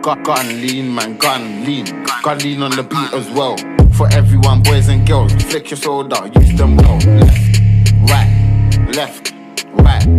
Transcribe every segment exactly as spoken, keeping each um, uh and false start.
Gun, gun lean, man, gun lean. Gun lean on the beat as well. For everyone, boys and girls, flick your soda, use them well. Left, right, left, right,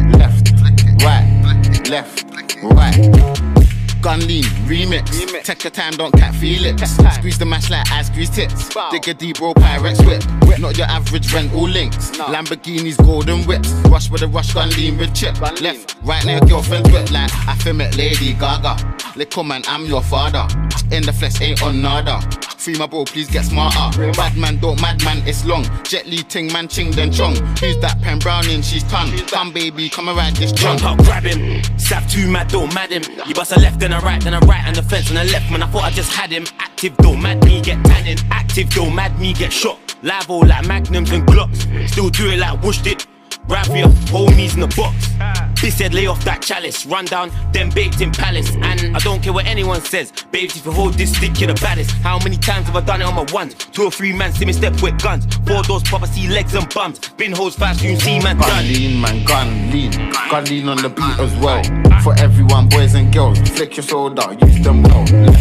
left, right, left, right. Gun lean, remix. remix. Take your time, don't cat feel it. Squeeze the mash like I squeeze tits. Wow. Dig a deep roll Pyrex whip. whip. Not your average rental links. No. Lamborghinis, golden whips. Rush with a rush, gun lean with chip. Gun Left, lean. Right now, girlfriend's whip like I film it, Lady Gaga. Little man, I'm your father. In the flesh, ain't on nada. Free my bro, please get smarter. Bad man, don't mad man, it's long. Jet Li ting man, ching then chong. Who's that pen browning? She's tongue. Come baby, come and ride this chunk. Jump up, grab him. Stab too mad, don't mad him. You bust a left and a right, then a right and the fence on the left. Man, I thought I just had him. Active, don't mad me, get tanning. Active, don't mad me, get shot. Live all like magnums and glocks. Still do it like Woosh did. Right for your homies in the box. This said lay off that chalice. Run down, then baked in palace. And I don't care what anyone says. Babes, if you hold this stick, you're the baddest. How many times have I done it on my ones? Two or three man, see me step with guns. Four doors pop, I see legs and bums. Bin hoes fast, you see man done. Gun lean, man, gun lean. Gun lean on the beat as well. For everyone, boys and girls, flick your soda, use them well.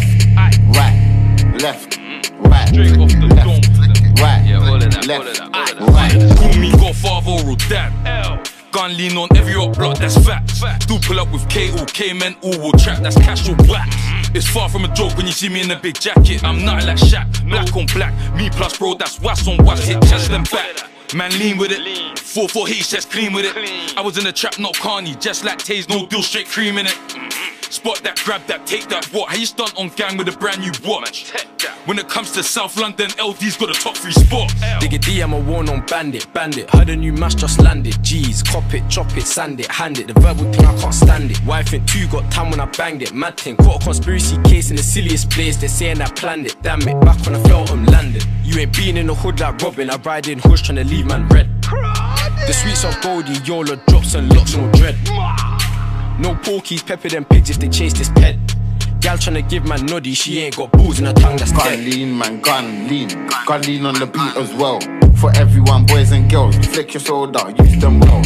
Left, right, left, right, Straight off the dome. right, Yeah, all of that, left, all of that, all of that. right. Call me Godfather or Dad. L. Gun lean on every up block, that's facts. Still pull up with K O, K-men, all will trap, that's cash or wax. It's far from a joke when you see me in a big jacket. I'm nothing like Shaq, black on black. Me plus bro, that's wax on wax, hit chest and back. Man lean with it, four four H, just clean with it. I was in the trap, not Carney, just like Taze, no deal, straight cream in it. Spot that, grab that, take that, what? How you stunt on gang with a brand new watch? When it comes to South London, L D's got a top three spot. Dig a D, I'm a worn-on bandit, bandit. Heard a new mash just landed. G's, cop it, chop it, sand it, hand it. The verbal thing, I can't stand it. Wife and two got time when I banged it. Mad thing, caught a conspiracy case in the silliest place. They're saying I planned it. Damn it, back when I felt I'm landed. You ain't been in the hood like Robin. I ride in hoods trying to leave man red. The sweets are Goldie, Yola drops and locks no dread. No porkies, pepper them pigs if they chase this pet. Gal tryna give man noddy, she ain't got balls in her tongue, that's Gun dead. lean, man, gun lean. Gun lean on the beat as well. For everyone, boys and girls, flick your soda, use them well.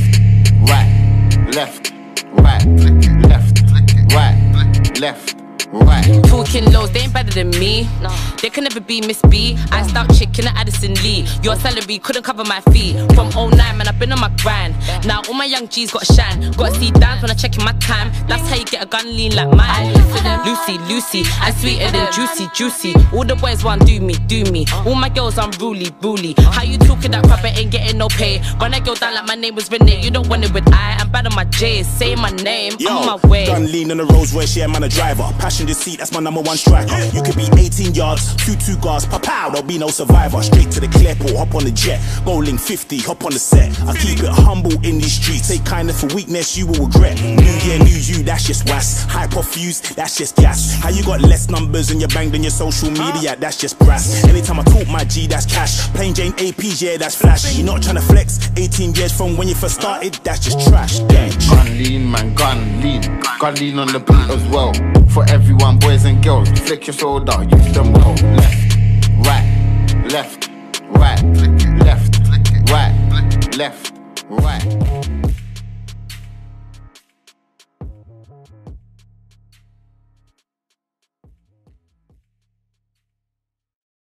Left, right, left, right, left, left, right. Talking lows, they ain't better than me. They can never be Miss B. I start chicken at Addison Lee. Your salary couldn't cover my fee. From oh nine, man, I've been on my grind. Now all my young G's got to shine. Got to see dance when I check in my time. That's how you get a gun lean like mine. Lucy, Lucy, I'm sweeter than juicy, juicy. All the boys want do me, do me. All my girls unruly, bully. How you talking that crap, ain't getting no pay. Run that girl down like my name was Renee. You don't want it with I, I'm bad on my J's. Say my name, Yo, I'm on my way. Gun lean on the Rolls Royce, yeah, man, a driver. Passenger seat, that's my number one striker. You could be eighteen yards, two two guards, pop out, there'll be no survivor. Straight to the Clearport, hop on the jet. Go link fifty, hop on the set. I keep it humble in these streets. Take kindness for weakness, you will regret. New year, new you, that's just was. Hyper fuse, that's just gas. How you got less numbers and you're banged on your social media, that's just brass. Anytime I talk my G, that's cash. Plain Jane A Ps, yeah, that's flash. You're not trying to flex, eighteen years from when you first started, that's just trash. Gun lean, man, gun lean. Gun lean on the beat as well. For everyone, boys and girls, flick your soda, use them well. Left, right, left, right, left, right, left, right.